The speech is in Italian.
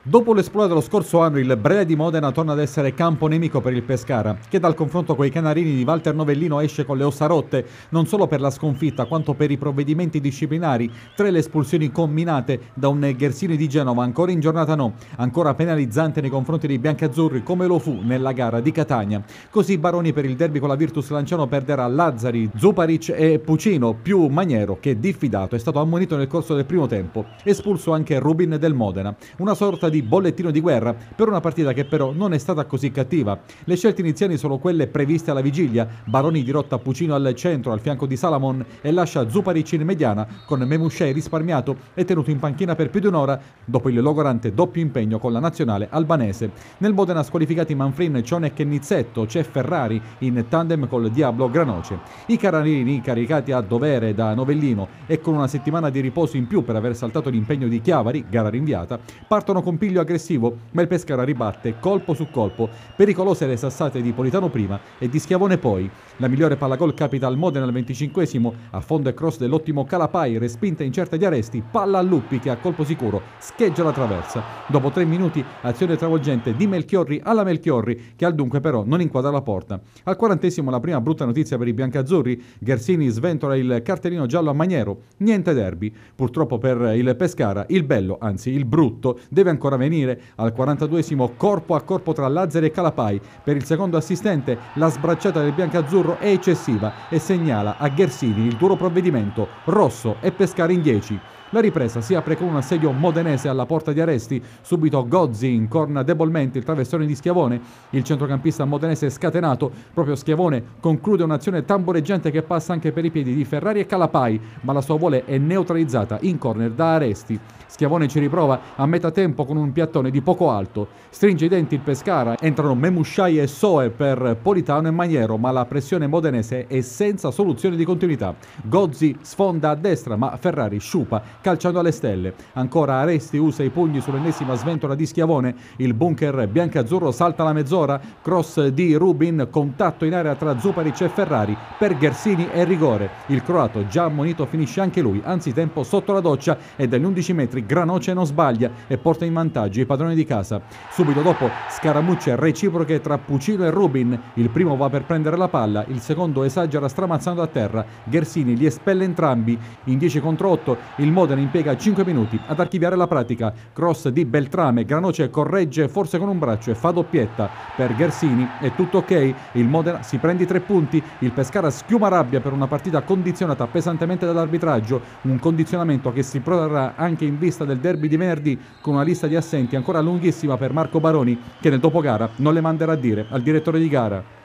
Dopo l'esploit dello scorso anno, il Brera di Modena torna ad essere campo nemico per il Pescara, che dal confronto coi canarini di Walter Novellino esce con le ossa rotte, non solo per la sconfitta, quanto per i provvedimenti disciplinari, 3 le espulsioni combinate da un Ghersini di Genova, ancora in giornata no, ancora penalizzante nei confronti dei biancazzurri, come lo fu nella gara di Catania. Così Baroni per il derby con la Virtus Lanciano perderà Lazzari, Zuparic e Pucino, più Maniero che diffidato è stato ammonito nel corso del primo tempo. Espulso anche Rubin del Modena, una sorta di bollettino di guerra per una partita che però non è stata così cattiva. Le scelte iniziali sono quelle previste alla vigilia: Baroni dirotta Pucino al centro al fianco di Salamon e lascia Zuparic in mediana, con Memushei risparmiato e tenuto in panchina per più di un'ora dopo il logorante doppio impegno con la nazionale albanese. Nel Modena squalificati Manfrin, Cionek e Nizzetto, c'è Ferrari in tandem col Diablo Granoce. I canarini, caricati a dovere da Novellino e con una settimana di riposo in più per aver saltato l'impegno di Chiavari, gara rinviata, partono con piglio aggressivo, ma il Pescara ribatte colpo su colpo. Pericolose le sassate di Politano prima e di Schiavone poi. La migliore palla gol capita al Modena al 25esimo, a fondo e cross dell'ottimo Calapai, respinta incerta di Aresti, palla a Luppi che a colpo sicuro scheggia la traversa. Dopo 3 minuti azione travolgente di Melchiorri alla Melchiorri, che al dunque però non inquadra la porta. Al 40esimo la prima brutta notizia per i biancazzurri: Ghersini sventola il cartellino giallo a Maniero, niente derby. Purtroppo per il Pescara il bello, anzi il brutto, deve ancora venire. Al 42esimo corpo a corpo tra Lazzari e Calapai. Per il secondo assistente la sbracciata del biancazzurro è eccessiva e segnala a Ghersini il duro provvedimento: rosso e Pescara in 10. La ripresa si apre con un assedio modenese alla porta di Aresti, subito Gozzi incorna debolmente il traversone di Schiavone, il centrocampista modenese è scatenato, proprio Schiavone conclude un'azione tamboreggiante che passa anche per i piedi di Ferrari e Calapai, ma la sua volley è neutralizzata in corner da Aresti. Schiavone ci riprova a metà tempo con un piattone di poco alto, stringe i denti il Pescara, entrano Memushai e Soe per Politano e Maniero, ma la pressione modenese è senza soluzione di continuità. Gozzi sfonda a destra, ma Ferrari sciupa, calciando alle stelle. Ancora Aresti usa i pugni sull'ennesima sventola di Schiavone, il bunker biancazzurro salta la mezz'ora, cross di Rubin, contatto in area tra Zuparic e Ferrari, per Ghersini e rigore. Il croato già ammonito finisce anche lui, anzitempo sotto la doccia, e dagli 11 metri Granoce non sbaglia e porta in vantaggio i padroni di casa. Subito dopo scaramucce reciproche tra Pucino e Rubin, il primo va per prendere la palla, il secondo esagera stramazzando a terra, Ghersini li espelle entrambi. In 10 contro 8 il Modena impiega 5 minuti ad archiviare la pratica, cross di Beltrame, Granoce corregge forse con un braccio e fa doppietta. Per Ghersini è tutto ok, il Modena si prende i 3 punti, il Pescara schiuma rabbia per una partita condizionata pesantemente dall'arbitraggio, un condizionamento che si protrarrà anche in vista del derby di venerdì, con una lista di assenti ancora lunghissima per Marco Baroni, che nel dopogara non le manderà a dire al direttore di gara.